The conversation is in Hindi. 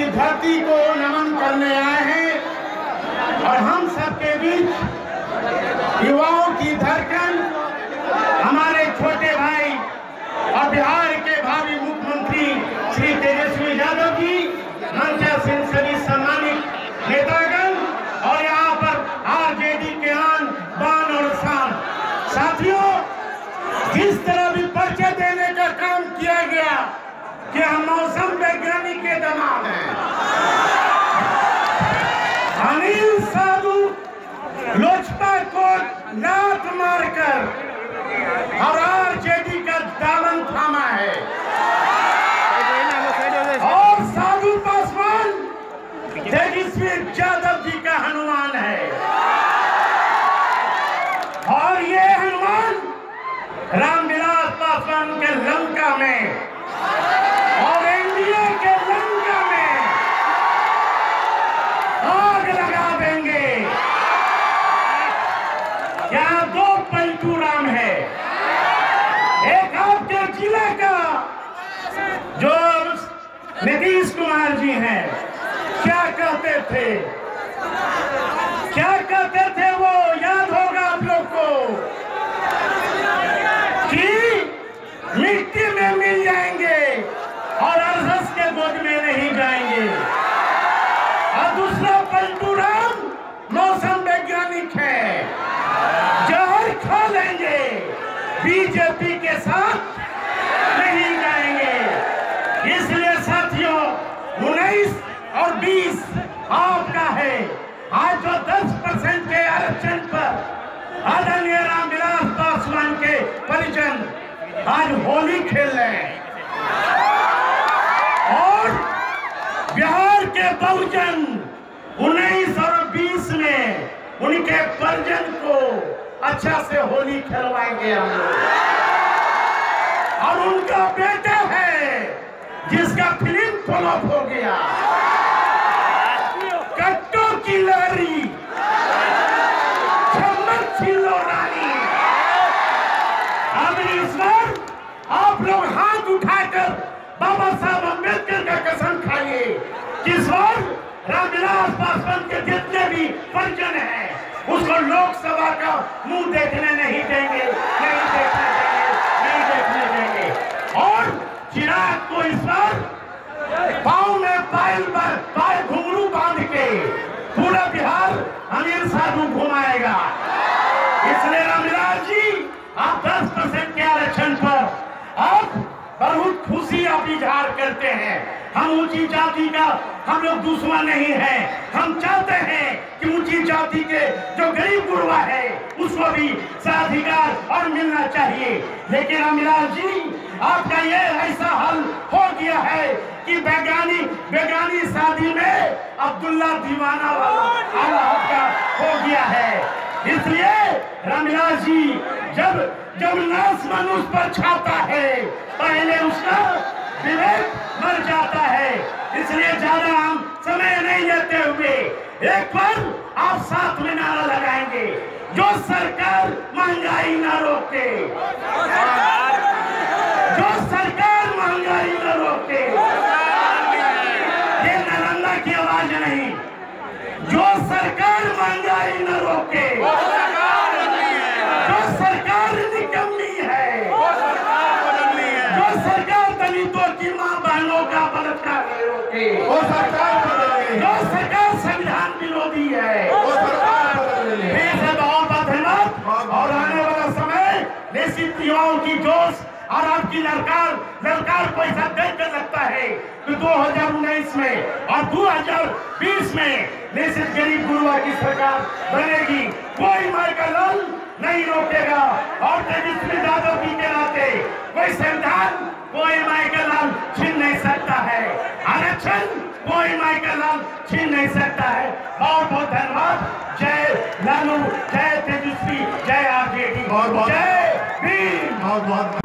की धरती को नमन करने आए हैं और हम सबके बीच युवाओं की धड़कन हमारे छोटे भाई और बिहार के भावी मुख्यमंत्री श्री तेजस्वी यादव जी, मंचा सिंह, सभी सम्मानित नेतागण और यहाँ पर आरजेडी के आन बान और शान साथियों, जिस तरह भी परिचय देने का काम किया गया कि हम मौसम वैज्ञानिक के दामाद हैं, अनिल साधु लोजपा को लात मारकर और आरजेडी का दामन थामा है और साधु पासवान तेजस्वी यादव जी का हनुमान है और ये हनुमान रामविलास पासवान के लंका में और एनडीए के लंका में आग लगा देंगे। यहाँ दो पलटू राम है, एक आपके जिले का जो नीतीश कुमार जी हैं, क्या कहते थे वो याद होगा आप लोग को कि मिट्टी में मिल जाएंगे और अरसस के गोद में नहीं जाएंगे। और दूसरा पलटू राम मौसम वैज्ञानिक है, जहर खा लेंगे, बीजेपी के साथ नहीं जाएंगे। इसलिए साथियों 19 और 20 आपका है। आज जो 10% के आरक्षण पर आदरणीय रामविलास पासवान के परिजन आज होली खेल रहे हैं और बिहार के बहुजन 19 और 20 में उनके परिजन को अच्छा से होली खेलवाएंगे हम लोग। और उनका बेटा है जिसका फिल्म फ्लॉप हो गया, कट्टो की लहरी, चम्मच छिलो रानी। अब इस बार आप लोग हाथ उठाकर बाबा साहब अम्बेडकर का कसम खाइए कि इस बार रामविलास पासवान के जितने भी परिजन हैं उसको लोकसभा का मुंह देखने नहीं देंगे, नहीं देखने देंगे। और चिराग को इस बार पांव में पायल घुंघरू बांध के पूरा बिहार अनिल साधु घुमाएगा। इसलिए रामविलास जी आप 10% के आरक्षण पर आप बहुत खुशी आप इजहार करते हैं। हम ऊंची जाति का हम लोग दुश्मन नहीं है, हम चाहते हैं कि ऊंची जाति के जो गरीब गुरबा है उसको भी अधिकार और मिलना चाहिए। लेकिन रामविलास जी आपका ये ऐसा हल हो गया है कि बेगानी शादी में अब्दुल्ला दीवाना वाला आपका हो गया है। इसलिए रामविलास जी जब नाश मनुष्य पर छाता है पहले उसका विवेक मर जाता है। इसलिए ज्यादा हम समय नहीं लेते हुए एक बार आप साथ में नारा लगाएंगे, जो सरकार महंगाई न रोके, जो सरकार महंगाई न रोके। ये नालंदा की आवाज नहीं, जो सरकार महंगाई न रोके, जो सरकार निकम्मी है, जो सरकार दलितों की मां बहनों का बलात्कार नहीं रोके, वो सरकार जो सरकार संविधान विरोधी है वो सरकार बहुत धन्यवाद। और आने वाला समय निश्चित युवाओं की जोश और आपकी ललकार को ऐसा देख कर लगता है कि 2019 में और 2020 में निश्चित गरीब गुरुआ की सरकार बनेगी। कोई माई का लाल नहीं रोकेगा और तेजस्वी यादव जी के नाते कोई संविधान कोई माई का लाल छीन नहीं सकता है, आरक्षण कोई माई का लाल छीन नहीं सकता है। बहुत बहुत धन्यवाद। जय लालू, जय तेजस्वी, जय आरजेडी, जय भीम। बहुत बहुत